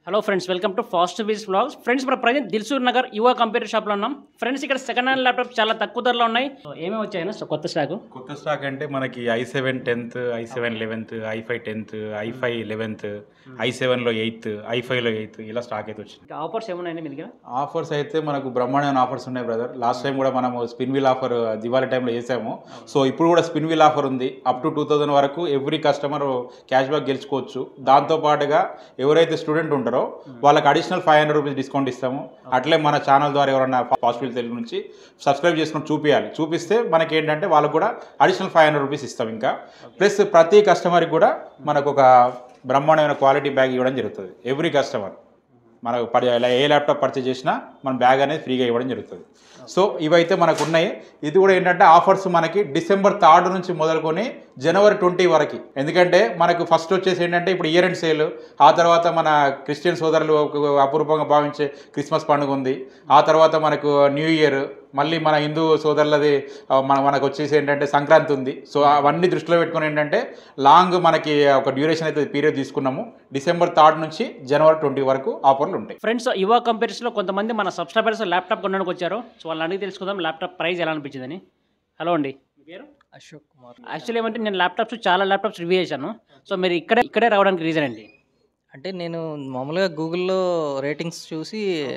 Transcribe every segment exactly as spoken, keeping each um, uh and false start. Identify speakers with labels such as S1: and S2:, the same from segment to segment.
S1: Hello friends, welcome to fast V's vlogs. Friends, మన present Dilsukhnagar Yuva computer షాప్లో ఉన్నాం. Friends, ఇక్కడ సెకండ్ హ్యాండ్ ల్యాప్టాప్ చాలా తక్కువ ధరలో ఉన్నాయి. ఏమేమి వచ్చాయన్నా సో కొత్త స్టాక్
S2: కొత్త స్టాక్ అంటే మనకి I seven tenth, I seven eleventh, I five tenth, I five eleventh, I సెవెన్లో ఎయిత్, ఐ ఫైవ్లో ఎయిత్ ఇలా స్టాక్ అయితే వచ్చింది.
S1: ఆఫర్స్ ఏమున్నాయండి మీ దగ్గర?
S2: ఆఫర్స్ అయితే మనకు బ్రహ్మాండమైన ఆఫర్స్ ఉన్నాయి బ్రదర్. లాస్ట్ టైం కూడా మనము స్పిన్ వీల్ ఆఫర్ దివాళీ టైంలో చేసాము. సో ఇప్పుడు కూడా స్పిన్ వీల్ ఆఫర్ ఉంది. అప్ టు టూ థౌసండ్ వరకు ఎవ్రీ కస్టమర్ క్యాష్ బ్యాక్ గెలుచుకోవచ్చు. దాంతోపాటుగా ఎవరైతే స్టూడెంట్ ఉంటారో వాళ్ళకి additional five hundred rupees discount ఇస్తాము. అట్లే మన ఛానల్ ద్వారా ఎవరైనా ఫాస్ట్ వీల్ తెలుగు నుంచి సబ్స్క్రైబ్ చేసుకుని చూపించాలి. చూపిస్తే మనకి ఏంటంటే వాళ్ళకు కూడా అడిషనల్ ఫైవ్ హండ్రెడ్ రూపీస్ ఇస్తాం. ఇంకా ప్లస్ ప్రతి కస్టమర్కి కూడా మనకు ఒక బ్రహ్మాండమైన క్వాలిటీ బ్యాగ్ ఇవ్వడం జరుగుతుంది. ఎవ్రీ కస్టమర్ మనకు ఏ ల్యాప్టాప్ పర్చేజ్ చేసినా మన బ్యాగ్ అనేది ఫ్రీగా ఇవ్వడం జరుగుతుంది. సో ఇవైతే మనకు ఉన్నాయి. ఇది కూడా ఏంటంటే ఆఫర్స్ మనకి డిసెంబర్ థర్డ్ నుంచి మొదలుకొని జనవరి ట్వంటీ వరకు. ఎందుకంటే మనకు ఫస్ట్ వచ్చేసి ఏంటంటే ఇప్పుడు ఇయర్ ఎండ్ సేల్, ఆ తర్వాత మన క్రిస్టియన్ సోదరులు అపూర్వంగా భావించే క్రిస్మస్ పండుగ ఉంది, ఆ తర్వాత మనకు న్యూ ఇయర్, మళ్ళీ మన హిందూ సోదరులది మన మనకు వచ్చేసి ఏంటంటే సంక్రాంతి ఉంది. సో అవన్నీ దృష్టిలో పెట్టుకుని ఏంటంటే లాంగ్ మనకి ఒక డ్యూరేషన్ అయితే పీరియడ్ తీసుకున్నాము. డిసెంబర్ థర్డ్ నుంచి జనవరి ట్వంటీ వరకు ఆఫర్లు ఉంటాయి.
S1: ఫ్రెండ్స్, యువ కంప్యూటర్స్లో కొంతమంది మన సబ్స్క్రైబర్స్ ల్యాప్టాప్ కొనడానికి వచ్చారు. సో వాళ్ళని అడిగి తెలుసుకుందాం ల్యాప్టాప్ ప్రైస్ ఎలా అనిపించిందని. హలో అండి, మీ పేరు?
S3: అశోక్ కుమార్.
S1: యాక్చువల్లీ ఏమంటే నేను ల్యాప్టాప్స్ చాలా ల్యాప్టాప్స్ రివ్యూ చేశాను. సో మీరు ఇక్కడే ఇక్కడే రావడానికి రీజన్ ఏంటి?
S3: అంటే నేను మామూలుగా గూగుల్లో రేటింగ్స్ చూసి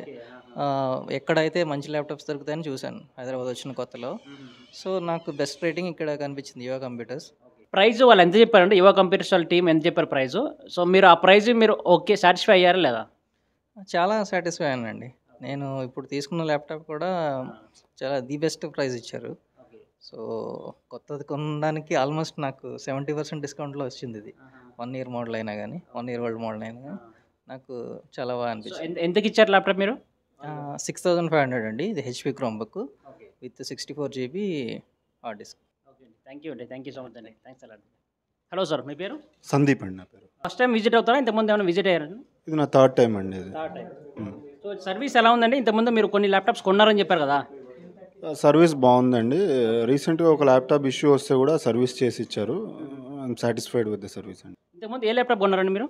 S3: ఎక్కడైతే మంచి ల్యాప్టాప్స్ దొరుకుతాయని చూశాను హైదరాబాద్ వచ్చిన కొత్తలో. సో నాకు బెస్ట్ రేటింగ్ ఇక్కడ కనిపించింది యువ కంప్యూటర్స్.
S1: ప్రైస్ వాళ్ళు ఎంత చెప్పారంటే యువ కంప్యూటర్స్ వాళ్ళ టీం ఎంత చెప్పారు ప్రైస్? సో మీరు ఆ ప్రైస్ మీరు ఓకే సాటిస్ఫై అయ్యారా లేదా?
S3: చాలా సాటిస్ఫై అయ్యానండి. నేను ఇప్పుడు తీసుకున్న ల్యాప్టాప్ కూడా చాలా ది బెస్ట్ ప్రైస్ ఇచ్చారు. సో కొత్తది కొనడానికి ఆల్మోస్ట్ నాకు సెవెంటీ పర్సెంట్ డిస్కౌంట్లో వచ్చింది. ఇది వన్ ఇయర్ మోడల్ అయినా కానీ వన్ ఇయర్ ఓల్డ్ మోడల్ అయినా కానీ నాకు చాలా బాగా అనిపించింది.
S1: ఎంతకి ఇచ్చారు ల్యాప్టాప్ మీరు?
S3: సిక్స్ థౌజండ్ ఫైవ్ హండ్రెడ్ అండి. ఇది HP Chrome book with sixty four GB hard disk.
S1: Thank you అండి, థ్యాంక్ యూ సో మచ్ అండి, థ్యాంక్స్ అలాట్. హలో సార్, మీ పేరు?
S4: సందీప్ అండి నా పేరు.
S1: ఫస్ట్ టైం విజిట్ అవుతారా? ఇంతకుముందు ఏమైనా విజిట్ అయ్యారండి?
S4: ఇది నా థర్డ్ టైం అండి. ఇది
S1: థర్డ్ టైం. సో సర్వీస్ ఎలా ఉందండి? ఇంతకుముందు మీరు కొన్ని ల్యాప్టాప్స్ కొన్నారని చెప్పారు కదా.
S4: సర్వీస్ బాగుందండి. రీసెంట్గా ఒక ల్యాప్టాప్ ఇష్యూ వస్తే కూడా సర్వీస్ చేసి ఇచ్చారు. I'm satisfied with the service అండి.
S1: ఇంతకుముందు ఏ ల్యాప్టాప్ కొన్నారండి మీరు?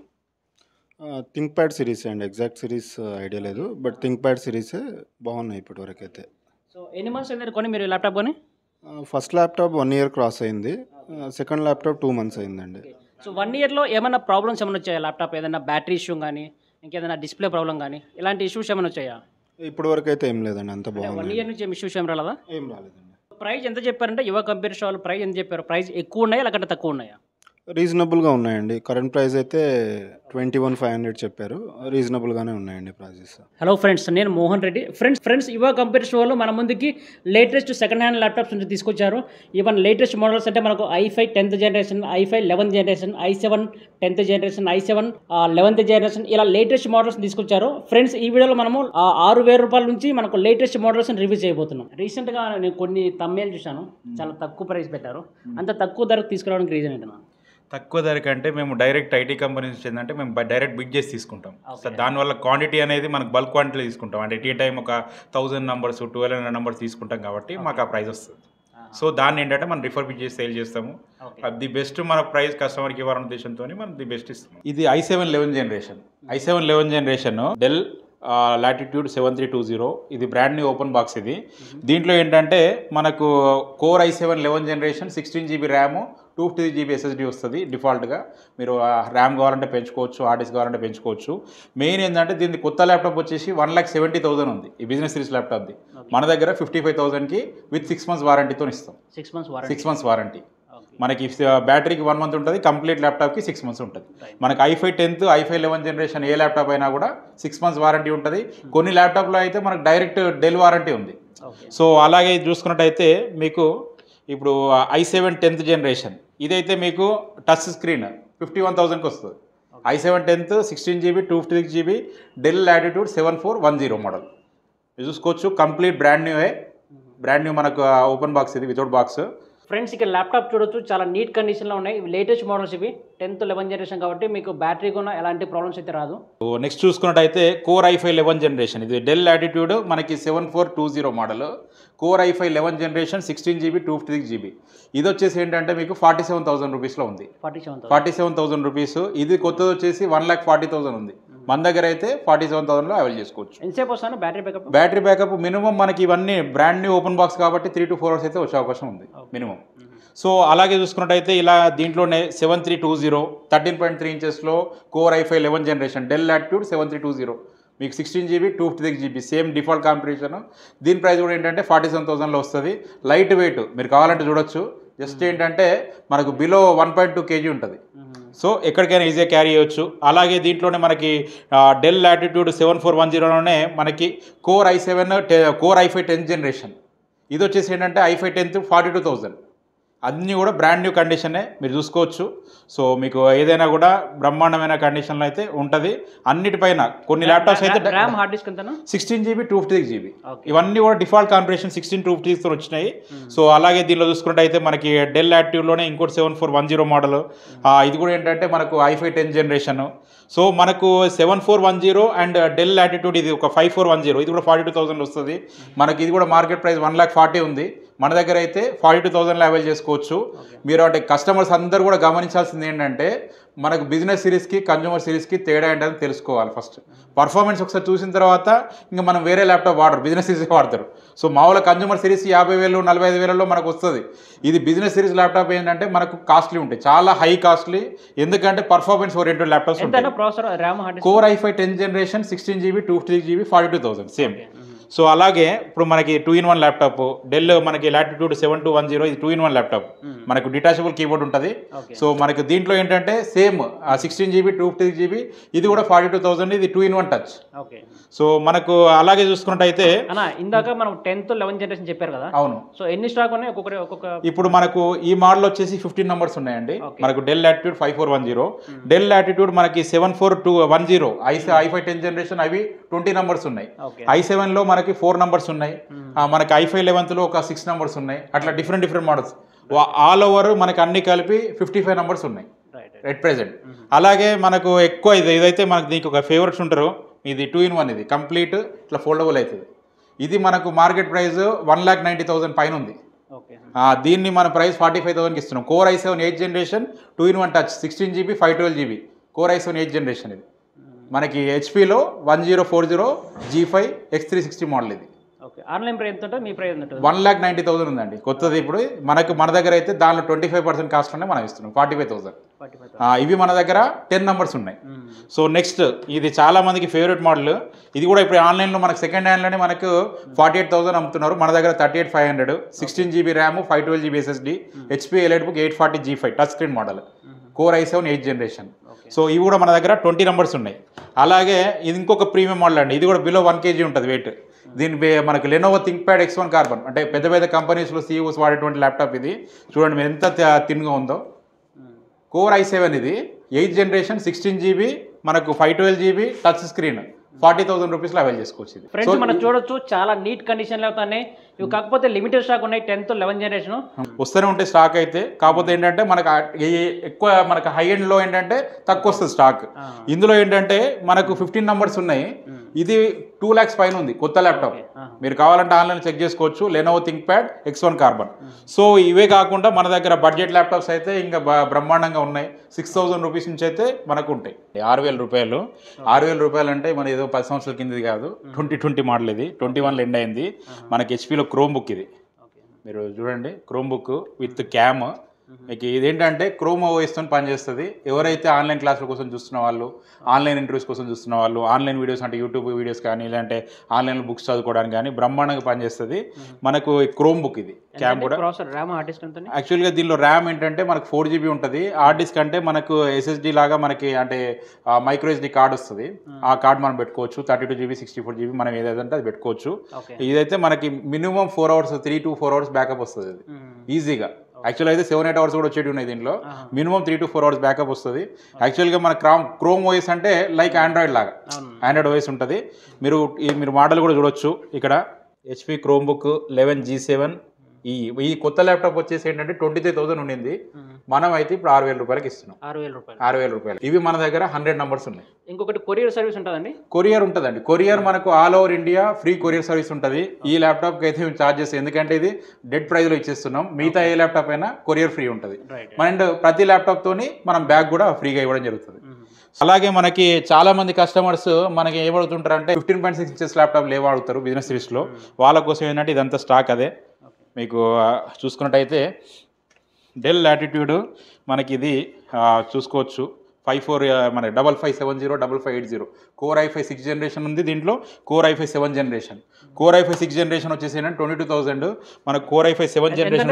S4: థింక్ ప్యాడ్ సిరీస్ అండి. ఎగ్జాక్ట్ సిరీస్ ఐడియా లేదు, బట్ థింక్ ప్యాడ్ సిరీసే బాగున్నాయి ఇప్పటి వరకు అయితే.
S1: సో ఎన్ని మంత్స్ అయింది కొని మీరు ల్యాప్టాప్ కొని?
S4: First laptop one year cross అయింది. సెకండ్ ల్యాప్టాప్ టూ మంత్స్ అయిందండి.
S1: సో వన్ ఇయర్లో ఏమైనా ప్రాబ్లమ్స్ ఏమైనా వచ్చాయా ల్యాప్టాప్? ఏదైనా బ్యాటరీ ఇష్యూ కానీ ఇంకేదైనా డిస్ప్లే ప్రాబ్లం కానీ ఇలాంటి ఇష్యూస్ ఏమైనా వచ్చాయా?
S4: ఇప్పటి వరకు అయితే ఏం లేదండి, అంత బాగుంది.
S1: వన్ ఇయర్ నుంచి ఏం ఇష్యూస్ ఏం రాలేదా?
S4: ఏం రాలేదండి.
S1: ప్రైస్ ఎంత చెప్పారంటే యువ కంప్యూటర్ వాళ్ళు ప్రైస్ ఎంత చెప్పారు? ప్రైస్ ఎక్కువ ఉన్నాయా లేకపోతే తక్కువ ఉన్నాయా?
S4: రీజనబుల్గా ఉన్నాయండి. కరెంట్ ప్రైస్ అయితే ట్వంటీ వన్ ఫైవ్ హండ్రెడ్ చెప్పారు. రీజనబుల్గానే ఉన్నాయండి ప్రైజెస్.
S1: హలో ఫ్రెండ్స్, నేను Mohan Reddy. Friends friends Yuva computers వాళ్ళు మన ముందుకి లేటెస్ట్ సెకండ్ హ్యాండ్ ల్యాప్టాప్స్ నుంచి తీసుకొచ్చారు. ఈవెన్ లేటెస్ట్ మోడల్స్ అంటే మనకు I five tenth generation, I five eleventh generation, I seven tenth generation, I seven eleventh generation ఇలా లేటెస్ట్ మోడల్స్ తీసుకొచ్చారు. ఫ్రెండ్స్, ఈ వీడియోలో మనము ఆరు వేల రూపాయల నుంచి మనకు లేటెస్ట్ మోడల్స్ రివ్యూ చేయబోతున్నాం. రీసెంట్గా నేను కొన్ని తమ్మేలు చూశాను, చాలా తక్కువ ప్రైస్ పెట్టారు. అంత తక్కువ ధరకు తీసుకురావడానికి రీజన్ ఏంటన్నా?
S2: తక్కువ ధరకి అంటే మేము డైరెక్ట్ ఐటీ కంపెనీ నుంచి ఏంటంటే మేము డైరెక్ట్ బిగ్ చేసి తీసుకుంటాం. సో దానివల్ల క్వాంటిటీ అనేది మనకు బల్క్ క్వాంటిటీ తీసుకుంటాం. అంటే ఎట్ ఏ టైం ఒక thousand numbers twelve hundred numbers తీసుకుంటాం కాబట్టి మాకు ఆ ప్రైస్ వస్తుంది. సో దాన్ని ఏంటంటే మనం రిఫర్ బిగ్ చేసి సేల్ చేస్తాము. ది బెస్ట్ మన ప్రైస్ కస్టమర్కి ఇవ్వాలన్న ఉద్దేశంతో మనం ది బెస్ట్ ఇస్తాం. ఇది I seven eleven generation I seven eleven generation Dell Latitude seven three two zero. ఇది బ్రాండ్ న్యూ ఓపెన్ బాక్స్. ఇది దీంట్లో ఏంటంటే మనకు core I seven eleven generation sixteen GB RAM, two fifty GB SSD వస్తుంది డిఫాల్ట్గా. మీరు ర్యామ్ కావాలంటే పెంచుకోవచ్చు, హార్డ్ డిస్క్ కావాలంటే పెంచుకోవచ్చు. మెయిన్ ఏంటంటే దీనికి కొత్త ల్యాప్టాప్ వచ్చేసి వన్ ల్యాక్ సెవెంటీ థౌసండ్ ఉంది ఈ బిజినెస్ సిరీస్ ల్యాప్టాప్ది. మన దగ్గర ఫిఫ్టీ ఫైవ్ థౌసండ్కి విత్ సిక్స్ మంత్స్ వారంటీతో ఇస్తాం.
S1: Six months
S2: six months warranty మనకి బ్యాటరీకి వన్ మంత్ ఉంటుంది, కంప్లీట్ ల్యాప్టాప్కి సిక్స్ మంత్స్ ఉంటుంది. మనకి I five tenth, I five eleven generation ఏ ల్యాప్టాప్ అయినా కూడా సిక్స్ మంత్స్ వారంటీ ఉంటుంది. కొన్ని ల్యాప్టాప్లో అయితే మనకు డైరెక్ట్ డెల్ వారంటీ ఉంది. సో అలాగే చూసుకున్నట్టయితే మీకు ఇప్పుడు ఐ సెవెన్ టెన్త్ జనరేషన్ ఇదైతే మీకు టచ్ స్క్రీన్ ఫిఫ్టీ వన్ థౌసండ్కి వస్తుంది. I seven tenth sixteen GB two fifty six GB Dell Latitude seven four one zero model చూసుకోవచ్చు. కంప్లీట్ బ్రాండ్ న్యూయే, బ్రాండ్ న్యూ మనకు ఓపెన్ బాక్స్, ఇది వితౌట్ బాక్స్.
S1: ఫ్రెండ్స్, ఇక్కడ laptop చూడొచ్చు, చాలా నీట్ కండిషన్లో ఉన్నాయి. ఇవి లేటెస్ట్ మోడల్స్, ఇవి టెన్త్ లెవెన్ జనరేషన్ కాబట్టి మీకు బ్యాటరీ కూడా ఎలాంటి ప్రాబ్లమ్స్ అయితే రాదు.
S2: నెక్స్ట్ చూసుకున్నట్టయితే core I five eleven generation ఇది డెల్ లాటిట్యూడ్ మనకి seven four two zero model. Core I five eleven generation sixteen GB two fifty six GB ఇది వచ్చేసి ఏంటంటే మీకు ఫార్టీ సెవెన్ థౌసండ్ రూపీస్లో ఉంది.
S1: Forty seven
S2: forty seven thousand rupees. ఇది కొత్తది వచ్చేసి వన్ ల్యాక్ ఫార్టీ థౌసండ్ ఉంది. మన దగ్గర అయితే ఫార్టీ సెవెన్ థౌసండ్లో అవైల్ చేసుకోవచ్చు.
S1: ఎంతసేపు వస్తాను battery backup?
S2: Battery backup minimum మనకి ఇవన్నీ బ్రాండ్ న్యూ ఓపెన్ బాక్స్ కాబట్టి త్రీ టు ఫోర్ అవర్స్ అయితే వచ్చే అవకాశం ఉంది మినిమం. సో అలాగే చూసుకున్నట్టయితే ఇలా దీంట్లోనే seven three two zero thirteen point three ఇంచెస్లో core I five eleven generation Dell Latitude seven three two zero మీకు sixteen GB two fifty six GB same default competition. దీని ప్రైస్ కూడా ఏంటంటే ఫార్టీ సెవెన్ థౌసండ్లో వస్తుంది. లైట్ వెయిట్ మీరు కావాలంటే చూడొచ్చు. Just ఏంటంటే మనకు below one point two KG ఉంటుంది. సో ఎక్కడికైనా ఈజీగా క్యారీ చేయొచ్చు. అలాగే దీంట్లోనే మనకి Dell Latitude seven four one జీరోలోనే మనకి core I seven core I five tenth generation ఇది వచ్చేసి ఏంటంటే I five tenth forty two thousand అన్నీ కూడా బ్రాండ్ న్యూ కండిషనే మీరు చూసుకోవచ్చు. సో మీకు ఏదైనా కూడా బ్రహ్మాండమైన కండిషన్లో అయితే ఉంటుంది. అన్నిటిపైన కొన్ని ల్యాప్టాప్స్ అయితే
S1: ర్యామ్ హార్డ్ డిస్క్ ఎంత?
S2: Sixteen GB two fifty six GB ఇవన్నీ కూడా default competition sixteen two fifty సిక్స్తో వచ్చినాయి. సో అలాగే దీనిలో చూసుకుంటే అయితే మనకి డెల్ యాక్టివ్లోనే ఇంకోటి seven four one zero model ఇది కూడా ఏంటంటే మనకు ఐఫై టెన్ జనరేషన్. సో మనకు seven four one zero and Dell Latitude ఇది ఒక ఫైవ్ ఫోర్ వన్ జీరో ఇది కూడా ఫార్టీ టూ థౌసండ్ వస్తుంది. మనకి ఇది కూడా market price one lakh forty ఉంది. మన దగ్గర అయితే ఫార్టీ టూ థౌసండ్లో అవైల్ చేసుకోవచ్చు. మీరు అంటే కస్టమర్స్ అందరూ కూడా గమనించాల్సింది ఏంటంటే మనకు బిజినెస్ సిరీస్కి కన్జ్యూమర్ సిరీస్కి తేడా ఏంటని తెలుసుకోవాలి. ఫస్ట్ పర్ఫార్మెన్స్ ఒకసారి చూసిన తర్వాత ఇంకా మనం వేరే ల్యాప్టాప్ వాడరు, బిజినెస్ సిరీస్ వాడతారు. సో మామూలుగా కన్జ్యూమర్ సిరీస్ యాభై వేలు నలభై ఐదు వేలలో మనకు వస్తుంది. ఇది బిజినెస్ సిరీస్ ల్యాప్టాప్ ఏంటంటే మనకు కాస్ట్లీ ఉంటాయి, చాలా హై కాస్ట్లీ. ఎందుకంటే పర్ఫార్మెన్స్ ఓరియంటెడ్ ల్యాప్టాప్స్ ఉంటాయి. Core i five ten generation sixteen GB two fifty six GB forty two thousand same. So అలాగే ఇప్పుడు మనకి two in one laptop Dell మనకి Latitude seven two one zero ఇది two in one laptop మనకు detachable keyboard ఉంటుంది. So మనకి దీంట్లో ఏంటంటే same sixteen GB two fifty six GB ఇది కూడా ఫార్టీ టూ థౌసండ్ ఇది two in one touch. So మనకు అలాగే చూసుకున్నట్టయితే
S1: ఇందాక మనం టెన్త్ లెవెన్ జనరేషన్ చెప్పారు కదా.
S2: అవును.
S1: సో ఎన్ని స్టాక్ ఉన్నాయి ఒక్కొక్కటి ఒక్కొక్క?
S2: ఇప్పుడు మనకు ఈ మోడల్ వచ్చేసి ఫిఫ్టీన్ నెంబర్స్ ఉన్నాయండి. మనకు Dell Latitude five four one zero Dell Latitude మనకి seven four two one zero i i five ten generation అవి ట్వంటీ నెంబర్స్ ఉన్నాయి. ఐ సెవెన్ లో మనకి ఫోర్ నెంబర్స్ ఉన్నాయి. మనకి ఐఫై లెవెన్త్ లో ఒక సిక్స్ నెంబర్స్ ఉన్నాయి. అట్లా different different models all over మనకి అన్ని కలిపి ఫిఫ్టీ ఫైవ్ నెంబర్స్ ఉన్నాయి ఎట్ ప్రెసెంట్. అలాగే మనకు ఎక్కువ ఇది ఇదైతే మనకు దీనికి ఒక ఫేవరెట్స్ ఉంటారు. ఇది టూ ఇన్ వన్ ఇది కంప్లీట్ ఇట్లా ఫోల్డబుల్ అవుతుంది. ఇది మనకు market price one lakh ninety thousand పైన ఉంది. దీన్ని మన ప్రైస్ ఫార్టీ ఫైవ్ థౌసండ్కి ఇస్తున్నాం. Core I seven eighth generation two in one touch sixteen GB five twelve GB core I seven eighth generation ఇది మనకి హెచ్పీలో one zero four zero G five X three sixty model ఇది.
S1: Online price ఎంత? మీ price ఎంత?
S2: One lakh ninety thousand ఉందండి కొత్తది. ఇప్పుడు మనకు మన దగ్గర అయితే దానిలో ట్వంటీ ఫైవ్ పర్సెంట్ కాస్ట్లోనే మనం ఇస్తున్నాం ఫార్టీ ఫైవ్ థౌసండ్. ఇవి మన దగ్గర టెన్ నెంబర్స్ ఉన్నాయి. సో నెక్స్ట్ ఇది చాలా మందికి ఫేవరెట్ మోడల్. ఇది కూడా ఇప్పుడు ఆన్లైన్లో మనకు సెకండ్ హ్యాండ్లోనే మనకు ఫార్టీ ఎయిట్ థౌసండ్ అమ్ముతున్నారు. మన దగ్గర thirty eight five hundred sixteen GB RAM five twelve GB SSD HP EliteBook eight forty G five touch screen model core I seven eighth generation. So ఇవి కూడా మన దగ్గర twenty numbers ఉన్నాయి. అలాగే ఇది ఇంకొక ప్రీమియం మోడల్ అండి. ఇది కూడా బిలో వన్ కేజీ ఉంటుంది వెయిట్. దీని మనకి Lenovo ThinkPad X one carbon అంటే పెద్ద పెద్ద కంపెనీస్లో సీఈఓస్ వాడేటువంటి ల్యాప్టాప్ ఇది. చూడండి మీరు ఎంత థిన్గా ఉందో. కోర్ ఐ సెవెన్ ఇది ఎయిత్ జనరేషన్ సిక్స్టీన్ జీబీ మనకు five twelve GB touch screen forty thousand రూపీస్లో అవైల్ చేసుకోవచ్చు. ఇది
S1: ఫ్రెండ్స్ మనం చూడొచ్చు చాలా నీట్ కండిషన్లో అవుతాయి. ఇవి కాకపోతే లిమిటెడ్ స్టాక్ ఉన్నాయి. టెన్త్ లెవెన్ జనరేషన్
S2: వస్తూనే ఉంటాయి స్టాక్ అయితే. కాకపోతే ఏంటంటే మనకు ఎక్కువ మనకు హై ఎండ్లో ఏంటంటే తక్కువ వస్తుంది స్టాక్. ఇందులో ఏంటంటే మనకు ఫిఫ్టీన్ నెంబర్స్ ఉన్నాయి. ఇది టూ ల్యాక్స్ పైన ఉంది కొత్త ల్యాప్టాప్. మీరు కావాలంటే ఆన్లైన్ చెక్ చేసుకోవచ్చు. Lenovo ThinkPad X one carbon. So ఇవే కాకుండా మన దగ్గర బడ్జెట్ ల్యాప్టాప్స్ అయితే ఇంకా బ్రహ్మాండంగా ఉన్నాయి. సిక్స్ థౌసండ్ రూపీస్ నుంచి అయితే మనకు ఉంటాయి. ఆరు వేల రూపాయలు ఆరు వేల రూపాయలు అంటే మన ఏదో పది సంవత్సరాల కిందది కాదు. ట్వంటీ ట్వంటీ మోడల్ ఇది ట్వంటీ వన్లో ఎండ్ అయింది. మనకి హెచ్పీలో క్రోమ్ బుక్ ఇది మీరు చూడండి. Chrome book with cam. మీకు ఇదేంటంటే క్రోమ్ ఓఎస్తో పనిచేస్తుంది. ఎవరైతే ఆన్లైన్ క్లాసుల కోసం చూస్తున్న వాళ్ళు, ఆన్లైన్ ఇంటర్వ్యూస్ కోసం చూస్తున్న వాళ్ళు, ఆన్లైన్ వీడియోస్ అంటే యూట్యూబ్ వీడియోస్ కానీ లేదంటే ఆన్లైన్లో బుక్స్ చదువుకోవడానికి కానీ బ్రహ్మాండంగా పనిచేస్తుంది. మనకు క్రోమ్ బుక్ ఇది క్యామ్ కూడా. యాక్చువల్గా దీనిలో ర్యామ్ ఏంటంటే మనకు ఫోర్ జీబీ ఉంటుంది. హార్డ్ డిస్క్ అంటే మనకు ఎస్ఎస్డి లాగా మనకి అంటే మైక్రో ఎస్డి కార్డ్ వస్తుంది. ఆ కార్డ్ మనం పెట్టుకోవచ్చు. Thirty two GB sixty four GB మనం ఏదైతే అది పెట్టుకోవచ్చు. ఇదైతే మనకి minimum four hours three to four hours backup వస్తుంది అది ఈజీగా. యాక్చువల్ అయితే సెవెన్ ఎయిట్ అవర్స్ కూడా వచ్చేవి ఉన్నాయి దీంట్లో. Minimum three to four hours backup వస్తుంది. యాక్చువల్గా మన క్రామ్ క్రోమ్ ఓఎస్ అంటే లైక్ ఆండ్రాయిడ్ లాగా ఆండ్రాయిడ్ ఓఎస్ ఉంటుంది. మీరు మీరు మోడల్ కూడా చూడొచ్చు ఇక్కడ. HP Chromebook eleven G seven ఈ ఈ కొత్త ల్యాప్టాప్ వచ్చేసి ఏంటంటే ట్వంటీ త్రీ థౌసండ్ ఉండింది, మనం అయితే ఇప్పుడు ఆరు వేల రూపాయలకి ఇస్తున్నాం.
S1: ఆరు వేల రూపాయలు
S2: ఆరు వేల రూపాయలు ఇవి మన దగ్గర హండ్రెడ్ నంబర్స్ ఉన్నాయి.
S1: ఇంకొకటి కొరియర్ సర్వీస్ ఉంటుందండి?
S2: కొరియర్ ఉంటుందండి. కొరియర్ మనకు all over India free courier service ఉంటుంది. ఈ ల్యాప్టాప్కి అయితే మేము ఛార్జ్ చేస్తాం, ఎందుకంటే ఇది డెడ్ ప్రైస్లో ఇచ్చేస్తున్నాం. మిగతా ఏ ల్యాప్టాప్ అయినా కొరియర్ ఫ్రీ ఉంటుంది. అండ్ ప్రతి ల్యాప్టాప్తోని మనం బ్యాగ్ కూడా ఫ్రీగా ఇవ్వడం జరుగుతుంది. అలాగే మనకి చాలా మంది కస్టమర్స్ మనకి ఏమడుగుతుంటారు అంటే fifteen point six inches laptop లేవో అడుగుతారు బిజినెస్ సిరీస్లో. వాళ్ళ కోసం ఏంటంటే ఇదంతా స్టాక్ అదే. మీకు చూసుకున్నట్టయితే డెల్ లాటిట్యూడ్ మనకి ఇది చూసుకోవచ్చు, ఫైవ్ ఫోర్ మన double five seven zero double five eight zero core I five six generation ఉంది. దీంట్లో core I five seven generation core I five six generation వచ్చేసి ఏంటంటే ట్వంటీ టూ థౌసండ్ మనకు core I five seven generation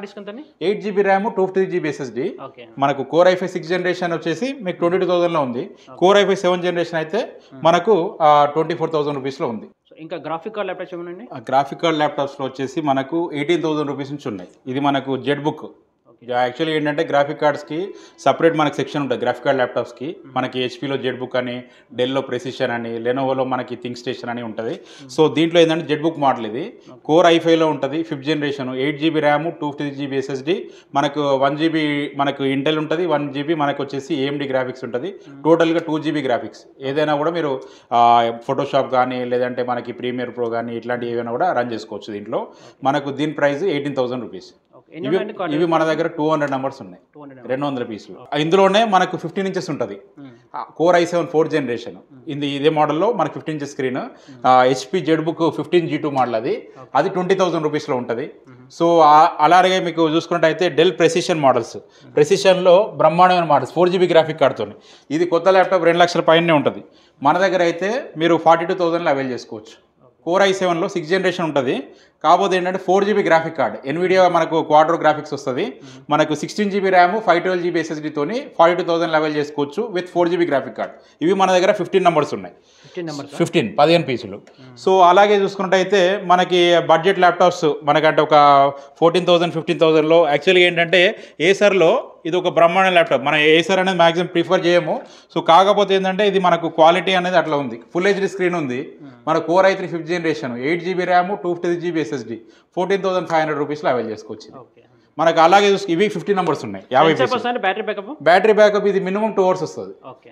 S2: eight GB RAM two fifty GB SSD. మనకు core I five six generation వచ్చేసి మీకు twenty two థౌసండ్లో ఉంది. Core I five seven generation అయితే మనకు ట్వంటీ ఫోర్ థౌసండ్ రూపీస్లో ఉంది.
S1: ఇంకా గ్రాఫిక్ కార్డ్ ల్యాప్టాప్స్ ఏమన్నాయండి?
S2: గ్రాఫిక్ కార్డ్ ల్యాప్టాప్స్లో వచ్చేసి మనకు ఎయిటీన్ థౌసండ్ రూపీస్ నుంచి ఉన్నాయి. ఇది మనకు జెడ్ బుక్. యాక్చువల్లీ ఏంటంటే గ్రాఫిక్ కార్డ్స్కి సపరేట్ మనకి సెక్షన్ ఉంటుంది. గ్రాఫిక్ కార్డ్ ల్యాప్టాప్స్కి మనకి హెచ్పీలో జెడ్ బుక్ అని, డెల్లో ప్రెసిషన్ అని, లెనోవోలో మనకి థింక్ స్టేషన్ అని ఉంటుంది. సో దీంట్లో ఏంటంటే జెడ్ బుక్ మోడల్ ఇది. కోర్ ఐ ఫైవ్లో ఉంటుంది, fifth generation, eight GB RAM two fifty GB SSD. మనకు వన్ జీబీ మనకు ఇంటెల్ ఉంటుంది, వన్ జీబీ మనకు వచ్చేసి ఏఎండి గ్రాఫిక్స్ ఉంటుంది. టోటల్గా టూ జీబీ గ్రాఫిక్స్. ఏదైనా కూడా మీరు ఫోటోషాప్ కానీ లేదంటే మనకి ప్రీమియర్ ప్రో కానీ ఇట్లాంటివి ఏమైనా కూడా రన్ చేసుకోవచ్చు దీంట్లో. మనకు దీని ప్రైస్ ఎయిటీన్ థౌసండ్ రూపీస్. ఇవి ఇవి మన దగ్గర టూ హండ్రెడ్ నెంబర్స్ ఉన్నాయి, రెండు వందల పీసులు. ఇందులోనే మనకు ఫిఫ్టీన్ ఇంచెస్ ఉంటుంది, core I seven fourth generation. ఇది ఇదే మోడల్లో మనకు fifteen inches screen. HP ZBook fifteen G two model, అది అది ట్వంటీ థౌసండ్ రూపీస్లో ఉంటుంది. సో అలాగే మీకు చూసుకున్నట్టయితే డెల్ ప్రెసిషన్ మోడల్స్, ప్రెసిషన్లో బ్రహ్మాండమైన మోడల్స్ ఫోర్ జీబీ గ్రాఫిక్ కార్డ్తో. ఇది కొత్త ల్యాప్టాప్ రెండు లక్షల పైనే ఉంటుంది. మన దగ్గర అయితే మీరు ఫార్టీ టూ థౌసండ్లో అవైల్ చేసుకోవచ్చు. కోర్ ఐ సెవెన్లో సిక్స్ జనరేషన్ ఉంటుంది, కాకపోతే ఏంటంటే four GB graphic card, Nvidia మనకు క్వాడ్రో గ్రాఫిక్స్ వస్తుంది. మనకు sixteen GB RAM five twelve GB ఎస్ఎస్డీతోని ఫార్టీ టూ థౌసండ్ లెవెల్ చేసుకోవచ్చు with four GB graphic card. ఇవి మన దగ్గర ఫిఫ్టీన్ నెంబర్స్ ఉన్నాయి, ఫిఫ్టీన్ పదిహేను పీసులు. సో అలాగే చూసుకున్నట్టయితే మనకి బడ్జెట్ ల్యాప్టాప్స్ మనకంటే ఒక ఫోర్టీన్ థౌసండ్ ఫిఫ్టీన్ థౌసండ్లో యాక్చువల్గా ఏంటంటే ఏసర్లో ఇది ఒక బ్రహ్మాండ ల్యాప్టాప్. మనం ఏసర్ అనేది మ్యాక్సిమం ప్రిఫర్ చేయము. సో కాకపోతే ఏంటంటే ఇది మనకు క్వాలిటీ అనేది అట్లా ఉంది. ఫుల్ హెచ్డీ స్క్రీన్ ఉంది. మన core i three fifth generation, eight GB RAM two fifty GB SSD, fourteen thousand five hundred రూపీస్లో అవైల్ చేసుకోవచ్చు. మనకు అలాగే చూసుకు ఇవి ఫిఫ్టీ నెంబర్స్ ఉన్నాయి, యాభై
S1: బ్యాటరీ బ్యాకప్.
S2: బ్యాటరీ బ్యాకప్ ఇది మినిమం టూ అవర్స్ వస్తుంది.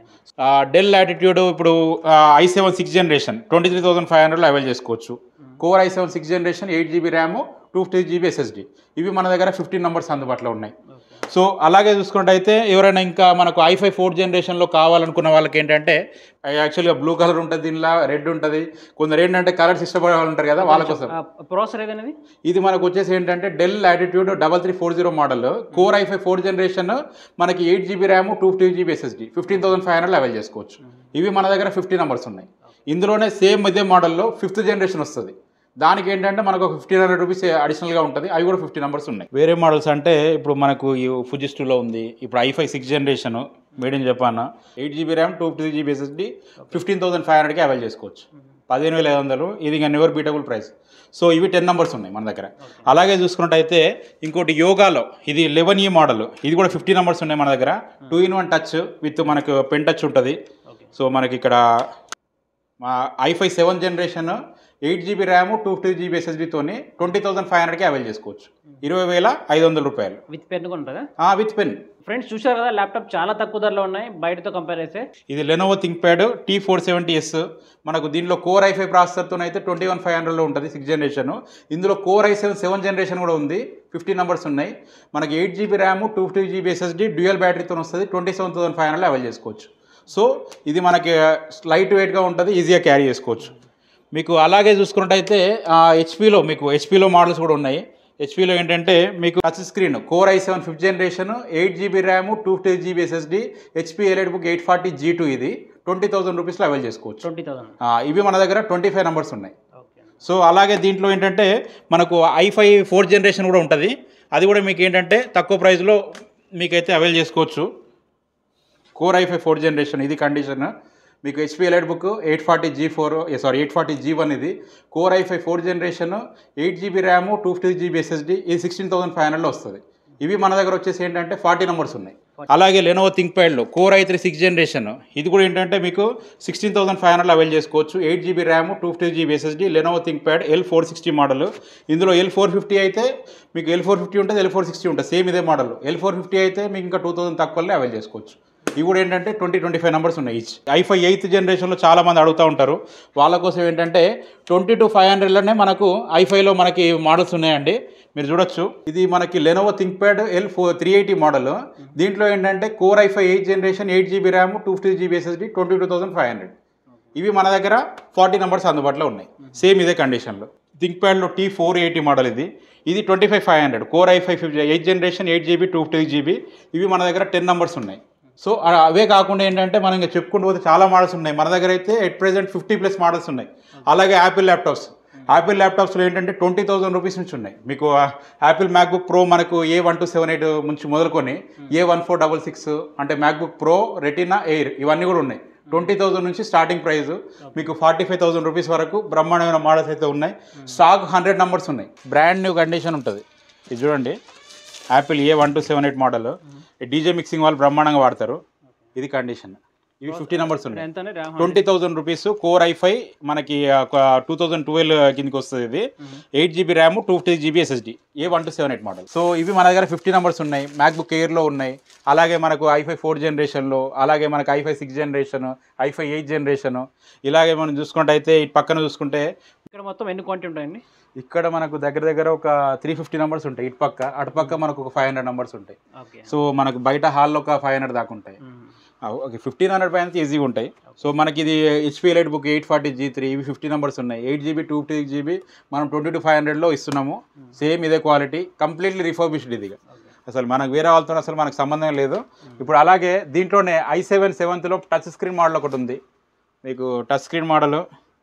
S2: డెల్ లాటిట్యూడ్ ఇప్పుడు i seven six generation twenty three thousand five హండ్రెడ్లో అవైల్ చేసుకోవచ్చు. Core I seven six generation eight GB RAM two fifty GB SSD. ఇవి మన దగ్గర ఫిఫ్టీన్ నెంబర్స్ అందుబాటులో ఉన్నాయి. సో అలాగే చూసుకున్నట్టయితే ఎవరైనా ఇంకా మనకు ఐ ఫైవ్ ఫోర్త్ జనరేషన్లో కావాలనుకున్న వాళ్ళకి ఏంటంటే యాక్చువల్గా బ్లూ కలర్ ఉంటుంది, దీనిలో రెడ్ ఉంటుంది. కొందరు ఏంటంటే కలర్స్ ఇష్టపడే వాళ్ళు ఉంటారు కదా, వాళ్ళ కోసం.
S1: ప్రాసెసర్ ఏదనేది
S2: ఇది మనకు వచ్చేసి ఏంటంటే Dell Latitude double three four zero model, core I five fourth generation, మనకి eight GB RAM two fifty GB SSD, fifteen thousand five hundred avail చేసుకోవచ్చు. ఇవి మన దగ్గర ఫిఫ్టీ నెంబర్స్ ఉన్నాయి. ఇందులోనే సేమ్ ఇదే మోడల్లో ఫిఫ్త్ జనరేషన్ వస్తుంది. దానికి ఏంటంటే మనకు ఒక ఫిఫ్టీన్ హండ్రెడ్ రూపీస్ అడిషనల్గా ఉంటుంది. అవి కూడా ఫిఫ్టీ నెంబర్స్ ఉన్నాయి. వేరే మోడల్స్ అంటే ఇప్పుడు మనకు ఈ ఫుజిస్టులో ఉంది, ఇప్పుడు i five six generation made in Japan, eight GB RAM two fifty GB SSD, fifteen thousand five హండ్రెడ్కి అవైల్ చేసుకోవచ్చు. పదిహేను వేల ఐదు వందలు ఇది ఇంకా నెవర్ బీటబుల్ ప్రైస్. సో ఇవి టెన్ నెంబర్స్ ఉన్నాయి మన దగ్గర. అలాగే చూసుకున్నట్టయితే ఇంకోటి యోగాలో ఇది లెవెన్ ఈ మోడల్, ఇది కూడా ఫిఫ్టీ నెంబర్స్ ఉన్నాయి మన దగ్గర. Two in one touch with మనకు పెన్ టచ్ ఉంటుంది. సో మనకి ఇక్కడ i five seven generation eight GB RAM two fifty GB ఎస్ఎస్డితోని ట్వంటీ థౌసండ్ ఫైవ్ హండ్రెడ్కి అవైల్ చేసుకోవచ్చు. ఇరవై వేల ఐదు వందల రూపాయలు
S1: విత్ పెన్ కూడా ఉంటుందా?
S2: With pen.
S1: ఫ్రెండ్స్ చూసారు కదా, ల్యాప్టాప్ చాలా తక్కువ ధరలో ఉన్నాయి బయటతో కంపేర్ చేస్తే.
S2: ఇది Lenovo ThinkPad T four seventy S. మనకు దీనిలో కోర్ ఐ ఫైవ్ ప్రాసెసర్తో అయితే ట్వంటీ వన్ ఫైవ్ హండ్రెడ్లో ఉంటుంది సిక్స్ జనరేషన్. ఇందులో core I seven seven generation కూడా ఉంది, ఫిఫ్టీ నెంబర్స్ ఉన్నాయి. మనకి eight GB RAM two fifty GB SSD dual బ్యాటరీతో వస్తుంది, ట్వంటీ సెవెన్ థౌసండ్ ఫైవ్ హండ్రెడ్లో అవైల్ చేసుకోవచ్చు. సో ఇది మనకి లైట్ వెయిట్గా ఉంటుంది, ఈజీగా క్యారీ చేసుకోవచ్చు. మీకు అలాగే చూసుకున్నట్టయితే హెచ్పీలో మీకు హెచ్పీలో మోడల్స్ కూడా ఉన్నాయి. హెచ్పీలో ఏంటంటే మీకు touch screen core I seven fifth generation eight GB RAM two fifty GB SSD, HP EliteBook eight forty G two, ఇది ట్వంటీ థౌసండ్ రూపీస్లో అవైల్ చేసుకోవచ్చు.
S1: ట్వంటీ థౌసండ్
S2: ఇవి మన దగ్గర ట్వంటీ ఫైవ్ నెంబర్స్ ఉన్నాయి. సో అలాగే దీంట్లో ఏంటంటే మనకు ఐ ఫైవ్ ఫోర్త్ జనరేషన్ కూడా ఉంటుంది. అది కూడా మీకు ఏంటంటే తక్కువ ప్రైస్లో మీకైతే అవైల్ చేసుకోవచ్చు. Core I five fourth generation ఇది కండిషన్. మీకు HP EliteBook eight forty G four sorry eight forty G one, ఇది core I five fourth generation eight GB RAM two fifty GB SSD, ఇది sixteen thousand five హండ్రెడ్లో వస్తుంది. ఇవి మన దగ్గర వచ్చేసి ఏంటంటే ఫార్టీ నెంబర్స్ ఉన్నాయి. అలాగే లెనోవో థింక్ ప్యాడ్లో core i three six generation, ఇది కూడా ఏంటంటే మీకు సిక్స్టీన్ థౌసండ్ ఫైవ్ హండ్రెడ్లో అవైల్ చేసుకోవచ్చు. Eight GB RAM, two fifty GB SSD, Lenovo ThinkPad L four sixty model. ఇందులో ఎల్ ఫోర్ ఫిఫ్టీ అయితే మీకు ఎల్ ఫోర్ ఫిఫ్టీ ఉంటుంది, ఎల్ ఫోర్ సిక్స్టీ ఉంటుంది, సేమ్ ఇదే మోడల్. ఎల్ ఫోర్ ఫిఫ్టీ అయితే మీకు ఇంకా టూ థౌసండ్ తక్కువనే అవైల్ చేసుకోవచ్చు. ఇవి కూడా ఏంటంటే ట్వంటీ ట్వంటీ ఫైవ్ నెంబర్స్ ఉన్నాయి ఈచ్. ఐఫై ఎయిత్ జనరేషన్లో చాలామంది అడుగుతూ ఉంటారు, వాళ్ళ కోసం ఏంటంటే ట్వంటీ టు ఫైవ్ హండ్రెడ్లోనే మనకు ఐఫైలో మనకి మోడల్స్ ఉన్నాయండి. మీరు చూడొచ్చు, ఇది మనకి Lenovo ThinkPad L four three eighty model. దీంట్లో ఏంటంటే core I five eighth generation, eight GB RAM, two fifty GB SSD, twenty two thousand five hundred. ఇవి మన దగ్గర ఫార్టీ నెంబర్స్ అందుబాటులో ఉన్నాయి, సేమ్ ఇదే కండిషన్లో. థింక్ ప్యాడ్లో టీ ఫోర్ ఎయిటీ మోడల్ ఇది ఇది twenty five five hundred core I five fifty eighth generation, eight GB, two fifty GB. ఇవి మన దగ్గర టెన్ నెంబర్స్ ఉన్నాయి. సో అవే కాకుండా ఏంటంటే మనం ఇంకా చెప్పుకుంటూ పోతే చాలా మోడల్స్ ఉన్నాయి. మన దగ్గర అయితే at present fifty plus models ఉన్నాయి. అలాగే యాపిల్ ల్యాప్టాప్స్ యాపిల్ ల్యాప్టాప్స్లో ఏంటంటే ట్వంటీ థౌసండ్ రూపీస్ నుంచి ఉన్నాయి. మీకు యాపిల్ మ్యాక్బుక్ ప్రో మనకు A one two seven eight నుంచి మొదలుకొని A one four double six అంటే మ్యాక్బుక్ ప్రో, రెటీనా, ఎయిర్ ఇవన్నీ కూడా ఉన్నాయి. ట్వంటీ థౌసండ్ నుంచి స్టార్టింగ్ ప్రైస్ మీకు ఫార్టీ ఫైవ్ థౌసండ్ రూపీస్ వరకు బ్రహ్మాండమైన మోడల్స్ అయితే ఉన్నాయి. స్టాక్ హండ్రెడ్ నెంబర్స్ ఉన్నాయి. బ్రాండ్ న్యూ కండిషన్ ఉంటుంది. ఇది చూడండి, Apple A one two seven eight model. DJ mixing వాళ్ళు బ్రహ్మాండంగా వాడతారు. ఇది కండిషన్. ఇవి ఫిఫ్టీ నెంబర్స్ ఉన్నాయి. Twenty thousand rupees core I five మనకి టూ థౌసండ్ ట్వెల్వ్ కిందకి వస్తుంది. ఇది eight GB RAM, two fifty GB SSD, A one two seven eight model. So ఇవి మన దగ్గర ఫిఫ్టీ నెంబర్స్ ఉన్నాయి. మ్యాక్బుక్ ఎయిర్లో ఉన్నాయి. అలాగే మనకు ఐఫై ఫోర్ జనరేషన్లో, అలాగే మనకు I five six generation, I five eight generation. ఇలాగే మనం చూసుకుంటే అయితే ఇటు పక్కన చూసుకుంటే
S1: ఇక్కడ మొత్తం ఎన్ని క్వాంటిటీ ఉంటాయండి?
S2: ఇక్కడ మనకు దగ్గర దగ్గర ఒక త్రీ ఫిఫ్టీ నెంబర్స్ ఉంటాయి. ఇటు పక్క అటు పక్క మనకు ఒక ఫైవ్ హండ్రెడ్ నెంబర్స్ ఉంటాయి. సో మనకు బయట హాల్లో ఒక ఫైవ్ హండ్రెడ్ దాకా ఉంటాయి. ఓకే, ఫిఫ్టీన్ హండ్రెడ్ పైన ఈజీగా ఉంటాయి. సో మనకి ఇది HP EliteBook eight forty G three, ఇవి ఫిఫ్టీ నెంబర్స్ ఉన్నాయి. Eight GB, two fifty GB మనం ట్వంటీ టు ఫైవ్ హండ్రెడ్లో ఇస్తున్నాము. సేమ్ ఇదే క్వాలిటీ, కంప్లీట్లీ రిఫర్బిష్డ్. ఇది అసలు మనకు వేరే వాళ్ళతో అసలు మనకు సంబంధం లేదు. ఇప్పుడు అలాగే దీంట్లోనే ఐ సెవెన్ సెవెంత్లో టచ్ స్క్రీన్ మోడల్ ఒకటి ఉంది. మీకు touch screen model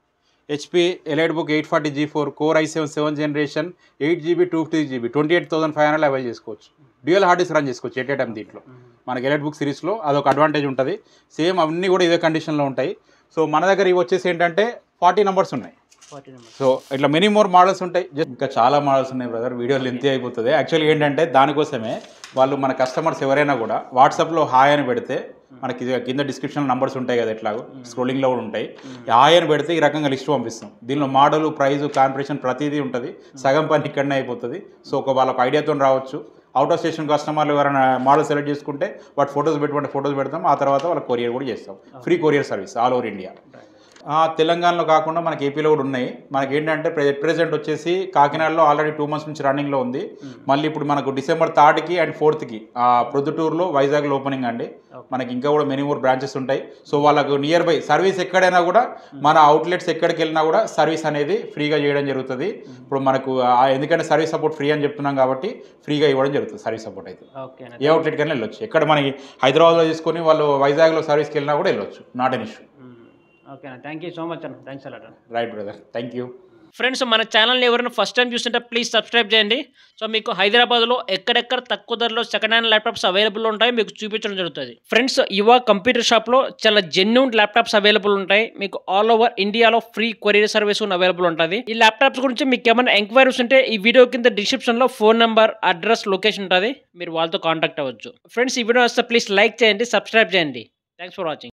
S2: HP EliteBook eight forty G four core I seven seven generation, eight GB, two fifty GB, twenty eight thousand five hundred avail చేసుకోవచ్చు. Dual hard disk run చేసుకోవచ్చు at a time. దీంట్లో మనకి elite book సిరీస్లో అదొక advantage ఉంటుంది. Same అన్నీ కూడా ఇదే కండిషన్లో ఉంటాయి. సో మన దగ్గర ఇవి వచ్చేసి ఏంటంటే ఫార్టీ నెంబర్స్ ఉన్నాయి. సో ఇట్లా మెనీ మోర్ మోడల్స్ ఉంటాయి. జస్ట్ ఇంకా చాలా మోడల్స్ ఉన్నాయి బ్రదర్, వీడియో లెంతీ అయిపోతుంది. యాక్చువల్గా ఏంటంటే దానికోసమే వాళ్ళు మన కస్టమర్స్ ఎవరైనా కూడా వాట్సాప్లో హాయ్ అని పెడితే మనకి కింద డిస్క్రిప్షన్ నంబర్స్ ఉంటాయి కదా, ఎట్లాగో స్క్రోలింగ్లో కూడా ఉంటాయి. హాయ్ అని పెడితే ఈ రకంగా లిస్ట్ పంపిస్తాం. దీనిలో మోడల్, ప్రైజు, కాంపిటీషన్ ప్రతిదీ ఉంటుంది. సగం పని ఇక్కడనే అయిపోతుంది. సో ఒక వాళ్ళకి ఐడియాతో రావచ్చు. అవుట్ ఆఫ్ స్టేషన్ కస్టమర్లు ఎవరైనా మోడల్ సెలెక్ట్ చేసుకుంటే వాటి ఫొటోస్ పెట్టుకుంటే ఫొటోస్ పెడతాం. ఆ తర్వాత వాళ్ళకి కొరియర్ కూడా చేస్తాం. Free courier service all over India. తెలంగాణలో కాకుండా మనకి ఏపీలో కూడా ఉన్నాయి. మనకి ఏంటంటే ప్రెజెంట్ వచ్చేసి కాకినాడలో ఆల్రెడీ టూ మంత్స్ నుంచి రన్నింగ్లో ఉంది. మళ్ళీ ఇప్పుడు మనకు డిసెంబర్ థర్డ్కి అండ్ ఫోర్త్కి ప్రొద్దుటూరులో, వైజాగ్లో ఓపెనింగ్ అండి. మనకి ఇంకా కూడా మెనీ మోర్ బ్రాంచెస్ ఉంటాయి. సో వాళ్ళకు నియర్ బై సర్వీస్ ఎక్కడైనా కూడా మన అవుట్లెట్స్ ఎక్కడికి వెళ్ళినా కూడా సర్వీస్ అనేది ఫ్రీగా చేయడం జరుగుతుంది. ఇప్పుడు మనకు ఎందుకంటే సర్వీస్ సపోర్ట్ ఫ్రీ అని చెప్తున్నాం కాబట్టి ఫ్రీగా ఇవ్వడం జరుగుతుంది. సర్వీస్ సపోర్ట్ అయితే ఏ అవుట్లెట్కి వెళ్ళినా వెళ్ళొచ్చు. ఎక్కడ మనకి హైదరాబాద్లో తీసుకొని వాళ్ళు వైజాగ్లో సర్వీస్కి వెళ్ళినా కూడా వెళ్ళొచ్చు. Not an issue.
S1: ఓకేనా, థ్యాంక్ యూ సో మచ్ అన్న. Thanks a lot.
S2: Right brother, thank you.
S1: Friends, మన ఛానల్ని ఎవరైనా ఫస్ట్ టైం చూస్తుంటే ప్లీజ్ సబ్స్క్రైబ్ చేయండి. సో మీకు హైదరాబాద్లో ఎక్కడెక్కడ తక్కువ ధరలో సెకండ్ హ్యాండ్ ల్యాప్టాప్స్ అవైలబుల్ ఉంటాయి, మీకు చూపించడం జరుగుతుంది. ఫ్రెండ్స్, యువ కంప్యూటర్ షాప్లో చాలా జెన్యూన్ ల్యాప్టాప్స్ అవైలబుల్ ఉంటాయి. మీకు ఆల్ ఓవర్ ఇండియాలో ఫ్రీ కొరియర్ సర్వీస్ అవైలబుల్ ఉంటుంది. ఈ ల్యాప్టాప్స్ గురించి మీకు ఏమైనా ఎంక్వైరీస్ ఉంటే ఈ వీడియో కింద డిస్క్రిప్షన్లో ఫోన్ నెంబర్, అడ్రస్, లొకేషన్ ఉంటుంది. మీరు వాళ్ళతో కాంటాక్ట్ అవ్వచ్చు. ఫ్రెండ్స్, ఈ వీడియో వస్తే ప్లీజ్ లైక్ చేయండి, సబ్స్క్రైబ్ చేయండి. Thanks for watching.